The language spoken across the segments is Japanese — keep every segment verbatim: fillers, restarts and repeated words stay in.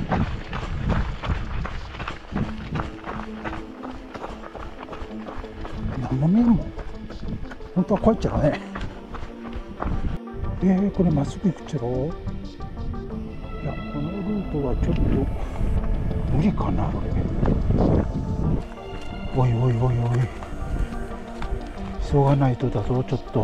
何も見えんもん。本当はこうやっちゃうね。えー、これまっすぐ行くっちゃろ。いや、このルートはちょっと無理かなこれ。おいおいおいおい、急がないとだぞ。ちょっと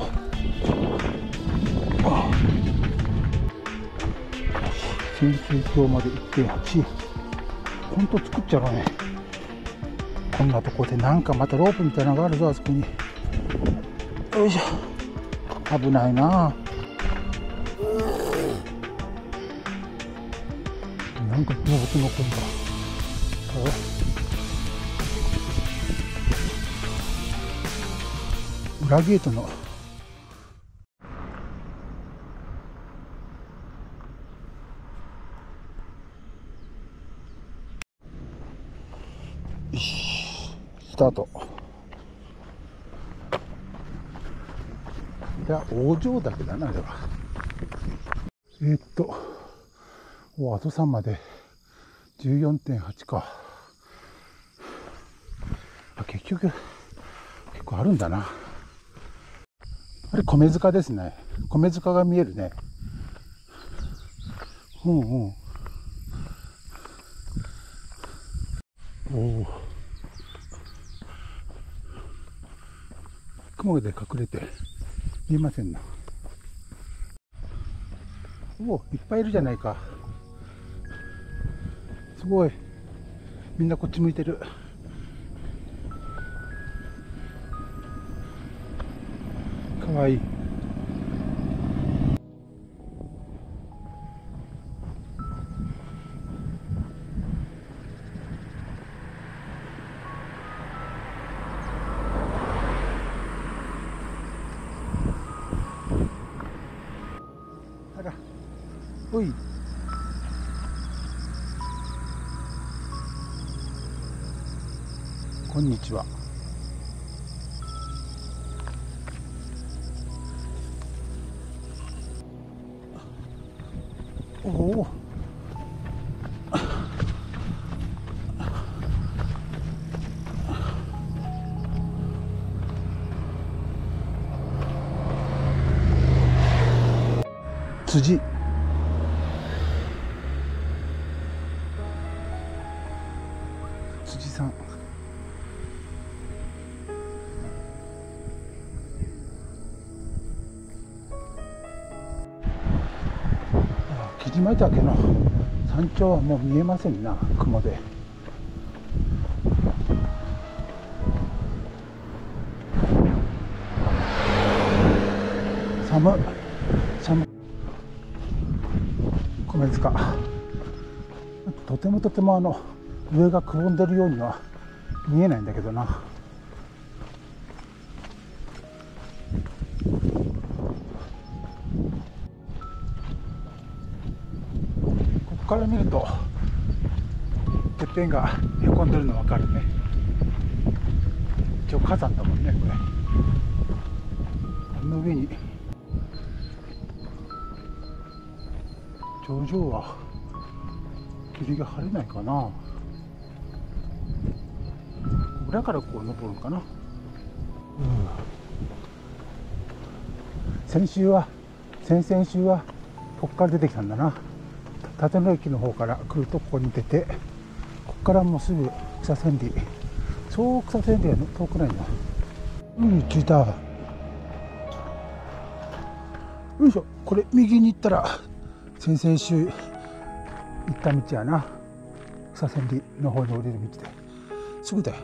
潜水橋まで いってんはち、 ほんと作っちゃうね。こんなとこでなんかまたロープみたいなのがあるぞ、あそこに。よいしょ、危ないな。なんか動物の声が。裏ゲートのスタート。いや、大城岳だな、あれは。えー、っと、お、阿蘇山まで じゅうよんてんはち か。あ、結局、結構あるんだな。あれ、米塚ですね。米塚が見えるね。うんうん。おお。雲で隠れて見えませんな。おお、いっぱいいるじゃないか。すごい。みんなこっち向いてる。かわいい。あら、おい。こんにちは。おお。辻。辻さん。木島岳の山頂はもう見えませんな、雲で。寒い寒い。米塚、とてもとてもあの上がくぼんでるようには見えないんだけどな。ここから見るとてっぺんがへこんでるの分かるね。一応火山だもんねこれ。この上に頂上は霧が晴れないかな。裏からこう登るのかな。うん、先週は先々週はここから出てきたんだな。立野駅の方から来るとここに出て、ここからもうすぐ草千里。そう草千里は遠くないんだ。うん、着いた。よいしょ。これ右に行ったら先々週行った道やな。草千里の方に降りる道ですぐだよ。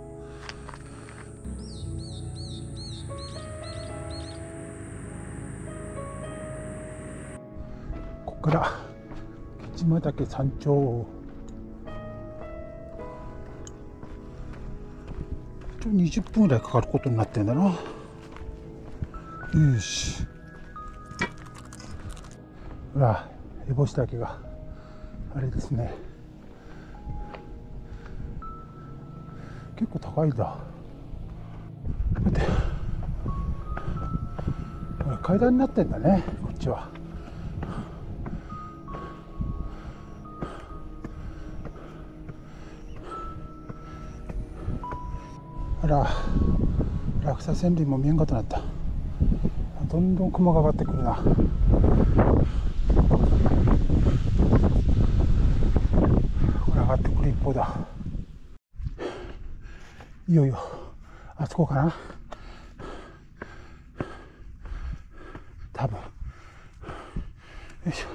ここから木島岳山頂。にじゅっぷんぐらいかかることになってんだな。よし。ほら、烏帽子岳があれですね。結構高いんだ。待って、これ階段になってんだね、こっちは。 ら落差線輪も見えんかとなった。どんどん雲が上がってくるな。これ上がってくる一方だ。いよいよあそこかな、多分。よいしょ、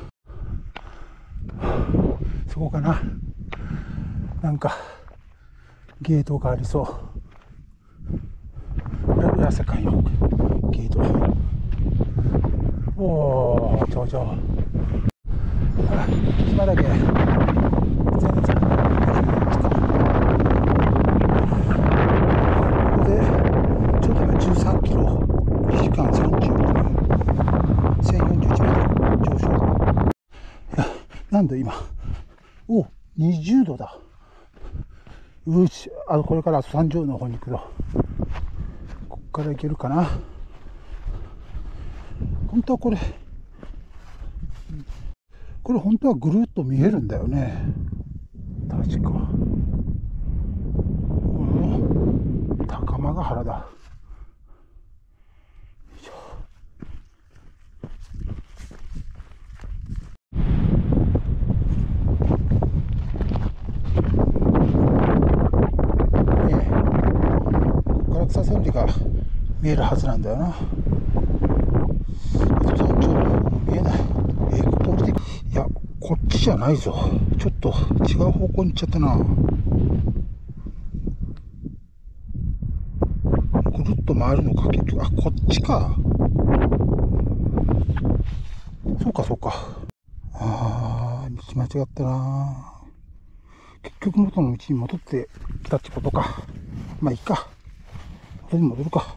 そこかな。なんかゲートがありそう。裏世界のゲート。おお、頂上。あ、島だけ全然ここでちょうど今じゅうさんキロ、にじかんさんじゅうごふん、せんよんじゅういちメートル上昇。いや、何度今、お、にじゅうどだ。うち、あのこれから山頂の方に行くと、こっから行けるかな。本当はこれこれ本当はぐるっと見えるんだよね、確か。うん、高間ヶ原だ。よいしょ。ねえ、ここから草千里が見えるはずなんだよな。山頂見えない。えー、ここ降りてく。いや、こっちじゃないぞ。ちょっと違う方向に行っちゃったな。ぐるっと回るのか、結局。あ、こっちか。そうか、そうか。あー、道間違ったな。結局元の道に戻ってきたってことか。まあいいか。元に戻るか。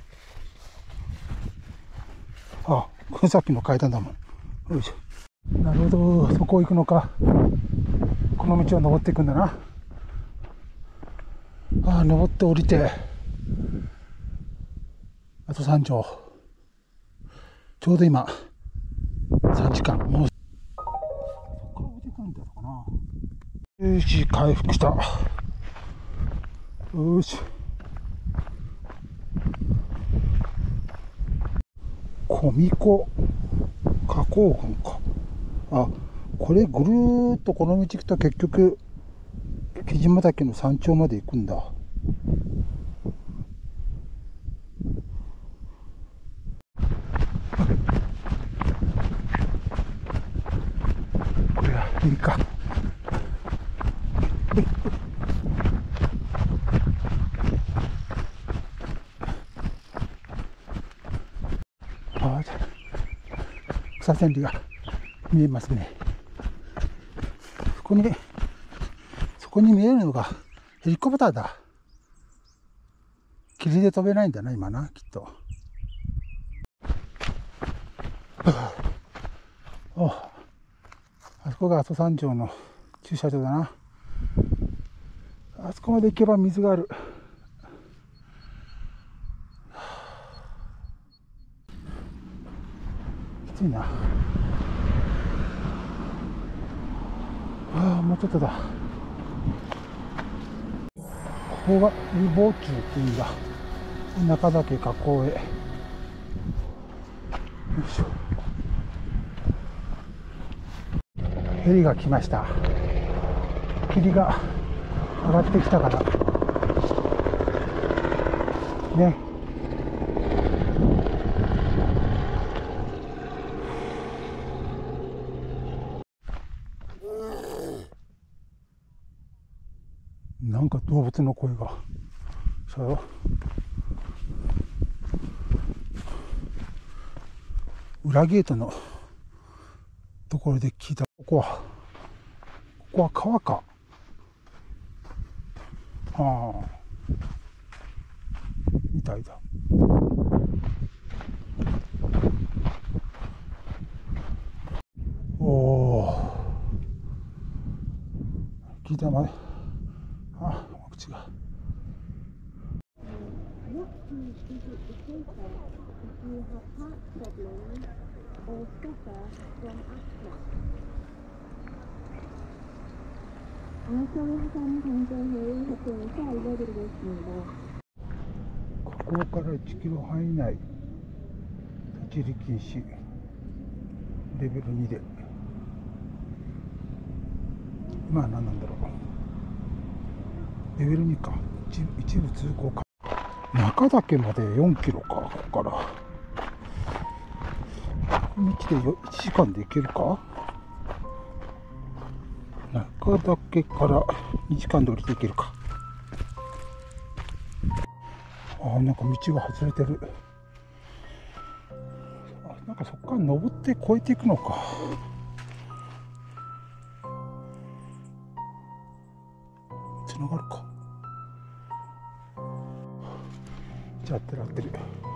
あ、これさっきの階段だもん。よいしょ。なるほど、そこ行くのか。この道を登っていくんだな。ああ、登って降りて、あと山頂。ちょうど今、さんじかん。もう、そこから降りてくんだったかな。よし、回復した。よし。小巫女花崗群か。あ、これぐるーっとこの道行くと結局木島岳の山頂まで行くんだ。これはいいか。あ、草千里が見えますね。そこにそこに見えるのがヘリコプターだ。霧で飛べないんだな今な、きっと。お、あそこが阿蘇山頂の駐車場だな。あそこまで行けば水がある。きついな。ああ、もうちょっとだ。ここが湯房中っていうんだ。中岳河口へ。よいしょ。ヘリが来ました。霧が上がってきたからね。なんか動物の声が。そうよ。裏ゲートのところで聞いた。ここはここは川か。ああ、みたいだ。おお、聞いたまで。あ、口が。 こからいちキロ範囲内立ち入り禁止、レベルにで、今は何なんだろう、レベルにか、一, 一部通行か。中岳までよんキロか。ここから道でいちじかんで行けるか。中岳からにじかんで降りていけるか。ああ、なんか道が外れてる。あ、なんかそこから登って越えていくのか。つながるか。じゃあ合ってる合ってる。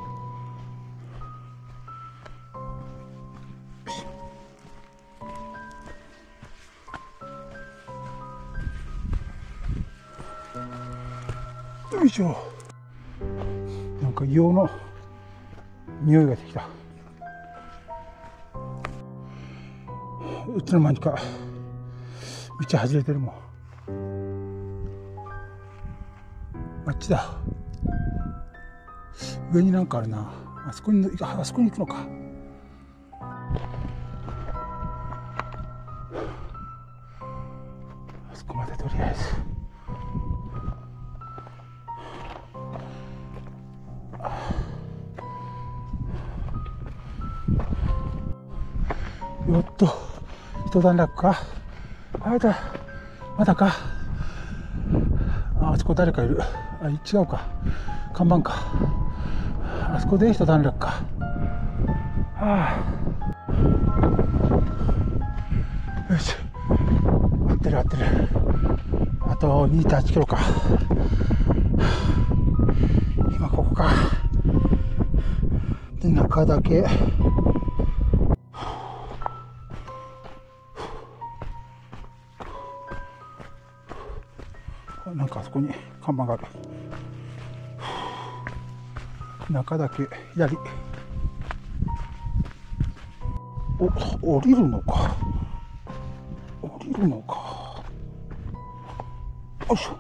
よいしょ。なんか硫黄の匂いがしてきた。いつの間にか道外れてるもん。あっちだ。上になんかあるな。あそこに、あそこに行くのか。あそこまでとりあえず。よっと一段落か。あだまだか。あそこ誰かいる。あ、違うか、看板か。あそこで一段落か。はあ、よし、合ってる合ってる。あと にてんはちキロか。今ここか。で中岳。なんかあそこに看板がある。中岳左。お、降りるのか。降りるのか。よいしょ。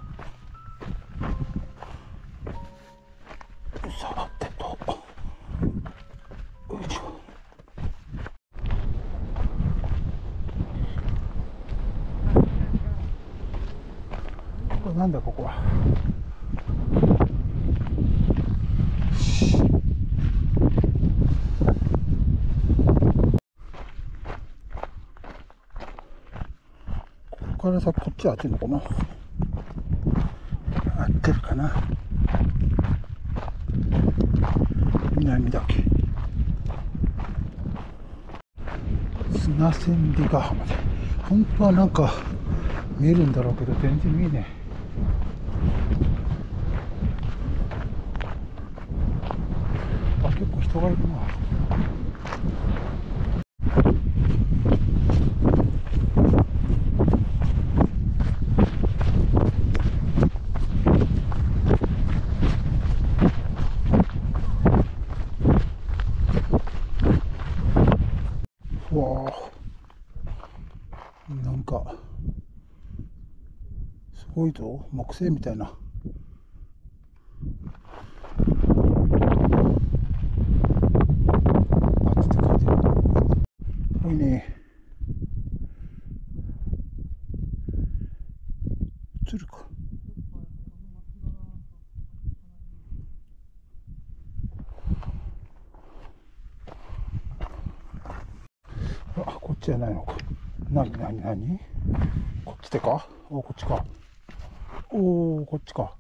さてと。よいしょ。これなんだここは。ここから先こっちは合ってるのかな。合ってるかな。南岳砂千里ヶ浜で、本当はなんか見えるんだろうけど全然見えねえ。あ、結構人がいるな。わあ、なんかすごいぞ、木星みたいな。あっつって書いてある。すごいね。映るか。あ、こっちじゃないのか。なになになに、こっちでか。お、こっちか。おお、こっちか。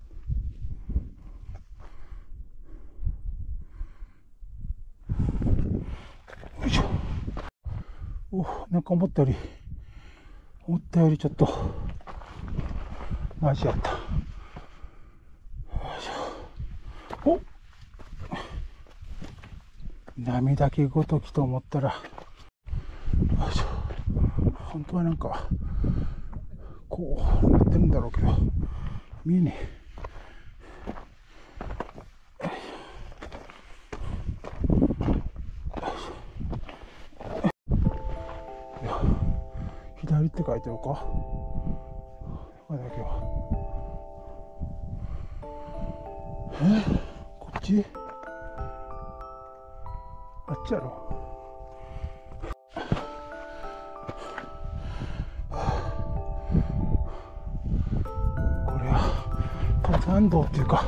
よいしょ。お、なんか思ったより思ったよりちょっとマジやった。よいしょ。お、波だけごときと思ったら、よいしょ。本当はなんかこうなってるんだろうけど見えねえ。左って書いてるか。これだけは。え、こっちちあっちやろ。これは登山道っていうか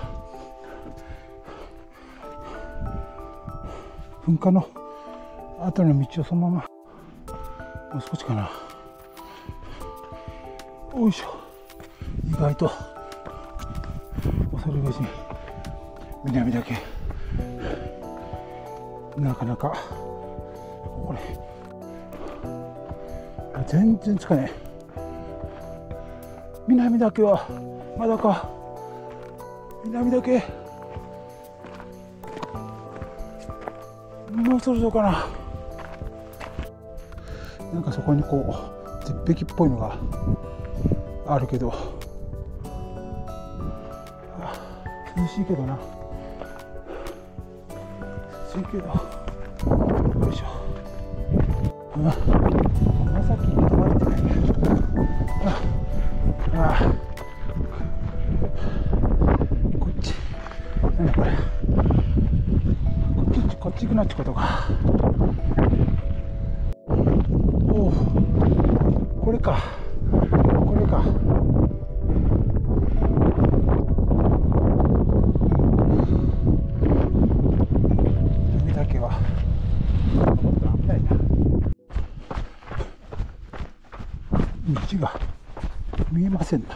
噴火の後の道をそのままもう少しかな。よいしょ。意外と恐るべし南だけなかなかこれ全然つかねえ。南だけはまだか。南だけもうそろそろかな。なんかそこにこう絶壁っぽいのがあるけど、涼しいけどな。涼しいけど、よいしょ。あ、紫に止まれてないね。ああ、こっち、なんだこれ。こっち、こっち行くなってことか。おお、これか。これか。海だけはもっと危ないな。道が見えませんな。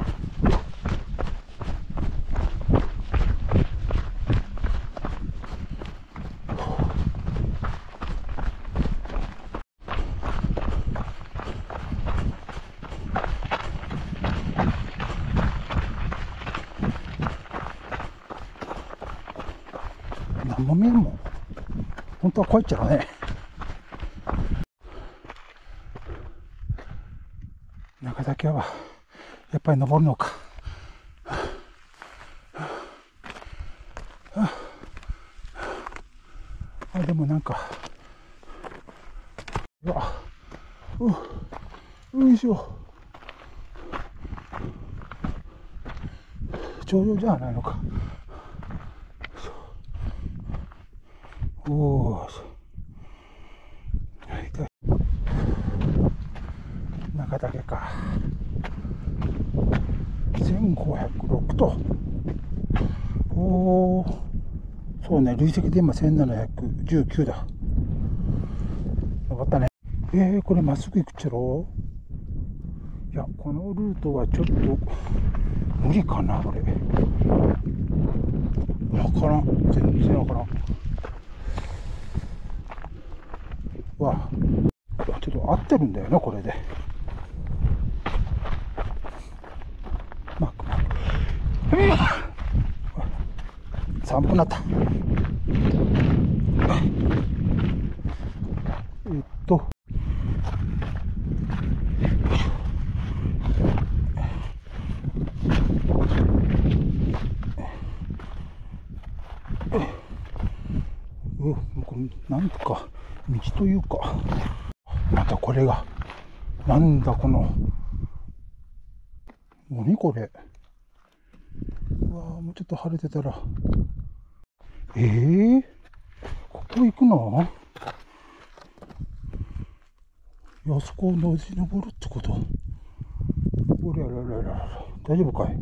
何も見えんもん。本当は怖いっちゃろね。中岳はやっぱり登るのか。あ、でもなんか、うわ、う、よいしょ。頂上じゃないのか。おーし、痛い。中岳か。せんごひゃくろくと。おー、そうね、累積で今せんななひゃくじゅうきゅうだ。登ったね。えー、これまっすぐ行くっちゃろ。いや、このルートはちょっと無理かな、これ。わからん。全然わからん。わあ、ちょっと合ってるんだよな、これで。まあ、さんぷんなった。えっと、うん、これなんとか道というか、またこれがなんだこの、何これ。うわー、もうちょっと晴れてたら。えー、ここ行くの？あそこをのじ登るってこと？おりゃらららら、大丈夫かい？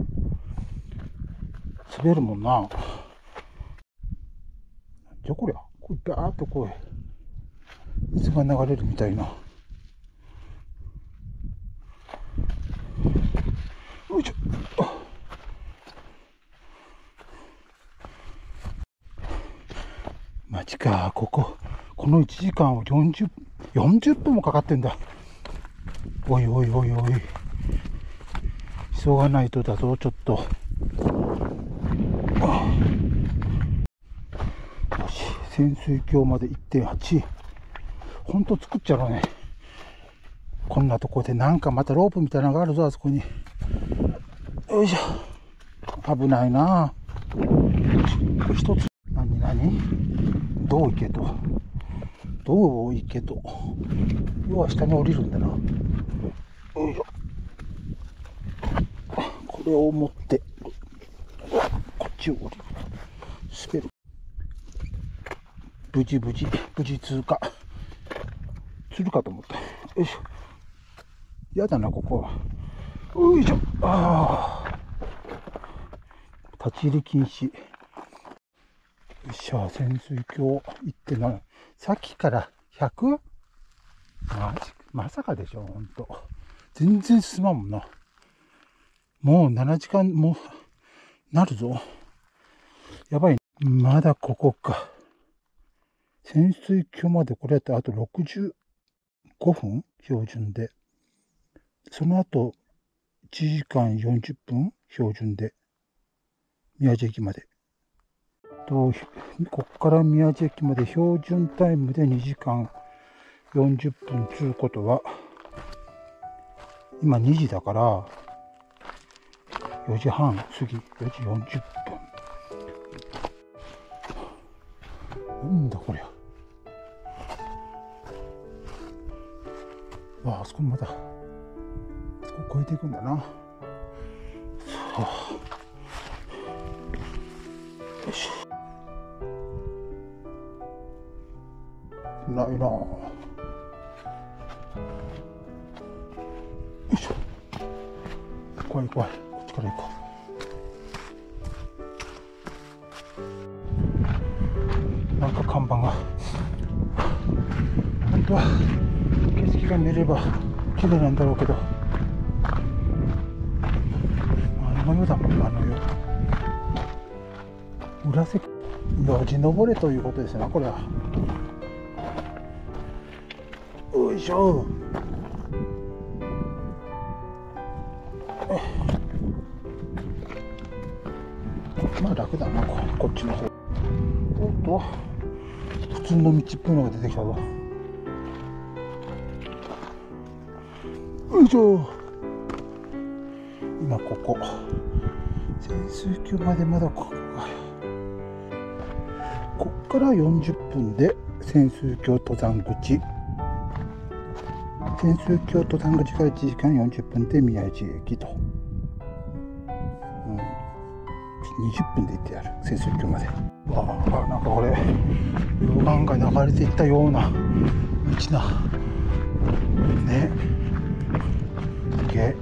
滑るもんな。じゃこりゃ、こうガーッとこう水が流れるみたいな。よいしょ。マジか、こここのいちじかんをよんじゅう、よんじゅっぷんもかかってんだ。おいおいおいおい、急がないとだぞ、ちょっと。よし、潜水鏡まで いってんはち。ほんと作っちゃろうね。こんなとこでなんかまたロープみたいなのがあるぞ、あそこに。よいしょ。危ないな。これ一つ。何何どう行けと。どう行けと。要は下に降りるんだな。よいしょ。これを持って、こっちを降りる。滑る。 無事無事無事通過するかと思った。よいしょ。やだなここは。よいしょ。ああ、立ち入り禁止。よっしゃ、潜水鏡行ってない。さっきから ひゃく？ マジ、まさかでしょ、ほんと。全然進まんもんな。もうななじかんもなるぞ。やばい。まだここか。潜水鏡までこれやったらあとろくじゅうごふん標準で。その後いちじかんよんじゅっぷん標準で。宮地駅まで。と、こっから宮地駅まで標準タイムでにじかんよんじゅっぷんつうことは、今にじだから、よじはん過ぎ、よじよんじゅっぷん。なんだこりゃ。ああ、そこまだ、そこ越えていくんだな。はあ、よし。ないな。よいしょ。怖い怖い。こっちから行こう。なんか看板が。本当は景色が見れば綺麗なんだろうけど、あの世だもん、あの世。裏瀬よじ登れということですな、これは。よいしょ。まあ楽だな、こ, こっちの方。おっと、普通の道っぽいのが出てきたぞ。よいしょ。今ここ潜水鏡までまだここか。こっからよんじゅっぷんで潜水鏡登山口。潜水鏡登山口からいちじかんよんじゅっぷんで宮地駅と、うん、にじゅっぷんで行ってやる。潜水鏡まで。わあ、なんかこれ溶岩が流れていったような道だね。すげえ。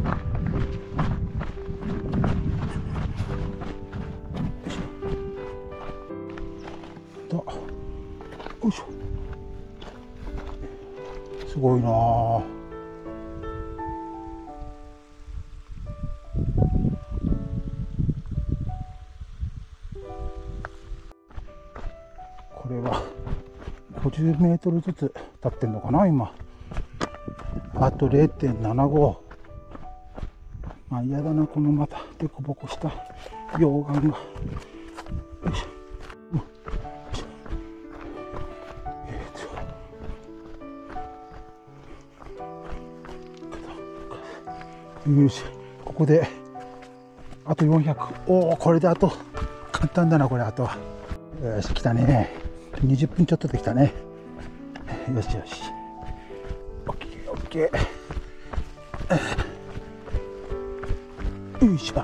よいしょ。すごいなあ。これはごじゅうメートルずつ立ってんのかな今。あと れいてんななご。まあ嫌だな、このまたデコボコした溶岩が。よいしょ。よし、ここであとよんひゃく。おお、これであと簡単だな、これ。あとはよし、来たね。にじゅっぷんちょっとできたね。よしよし、オッケーオッケー。よいしょ。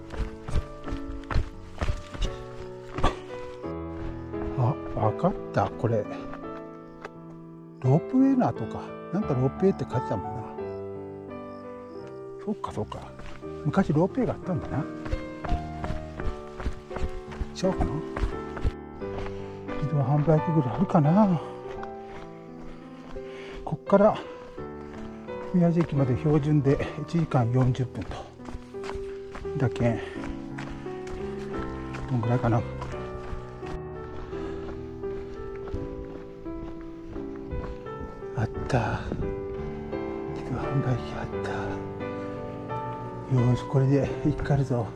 あ、分かった。これロープウェイの跡か。なんかロープウェイって書いてたもんな。そうかそうか、昔ロープウェイがあったんだな。違うかな。自動販売機ぐらいあるかな。こっから宮地駅まで標準でいちじかんよんじゅっぷんと。だけんどんぐらいかな。あった、自動販売機あった。よし、これで行かるぞ。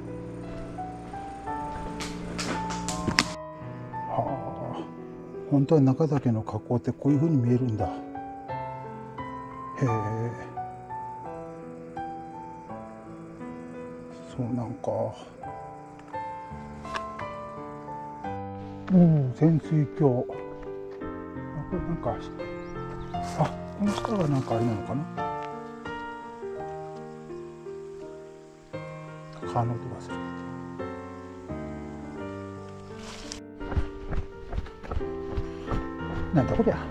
はあ、本当は中岳の火口ってこういう風に見えるんだ。へえ、そうなんか。おお、潜水鏡。あ、これなんか、あ、この下がなんかあれなのかな。川の音がする。 なんだこりゃ。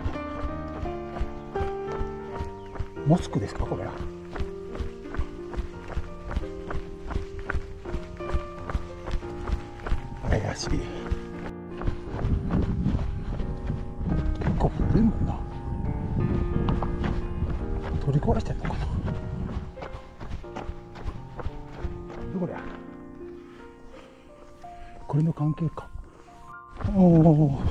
モスクですかこれは。怪しい。結構古いもんな。取り壊してんのかな。どこりゃ。これの関係か。おお。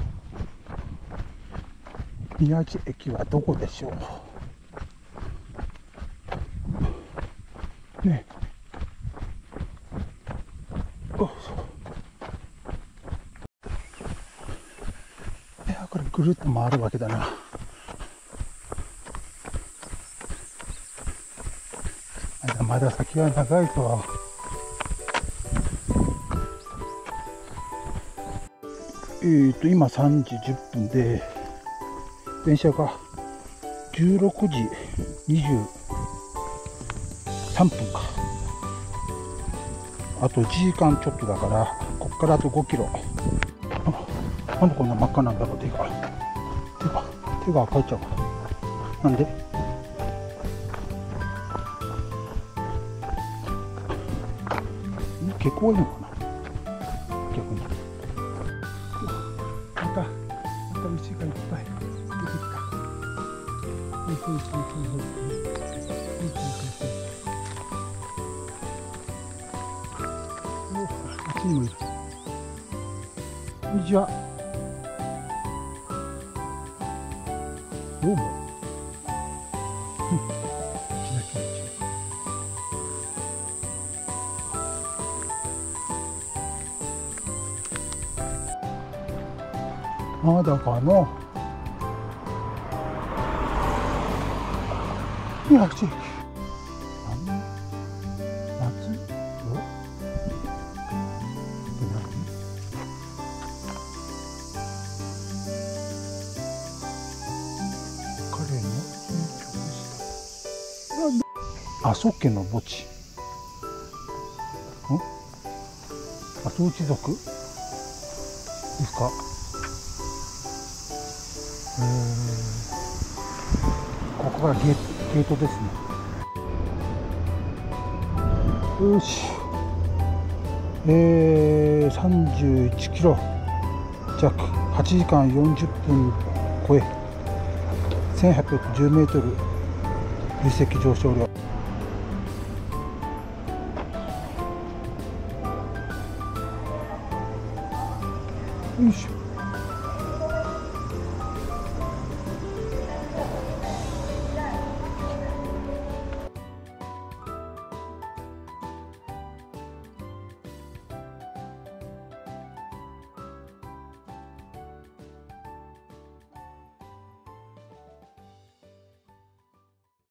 宮地駅はどこでしょう。ね。おいや、これぐるっと回るわけだな。まだ先は長いと。えーと今さんじじゅっぷんで、電車がじゅうろくじにじゅうさんぷんか。あといちじかんちょっとだから、こっからあとごキロ。あ、なんでこんな真っ赤なんだろう。手が手が手が赤いちゃうか。なんで結構多いのかな、逆に。またまた牛がいっぱい出てきた。ほいほいほいほいほいほいほいほいほいほい。お、あっちにもいる。こんにちは。どうも。うん、気が気持ちいい。まだかの宮地駅。夏よ彼の阿蘇家の墓地。ん阿蘇一族ですか。えー、ここからゲート、ゲートですね。よし。えー、さんじゅういちキロ弱、はちじかんよんじゅっぷん超え、せんはっぴゃくじゅうメートル累積上昇量。よいしょ。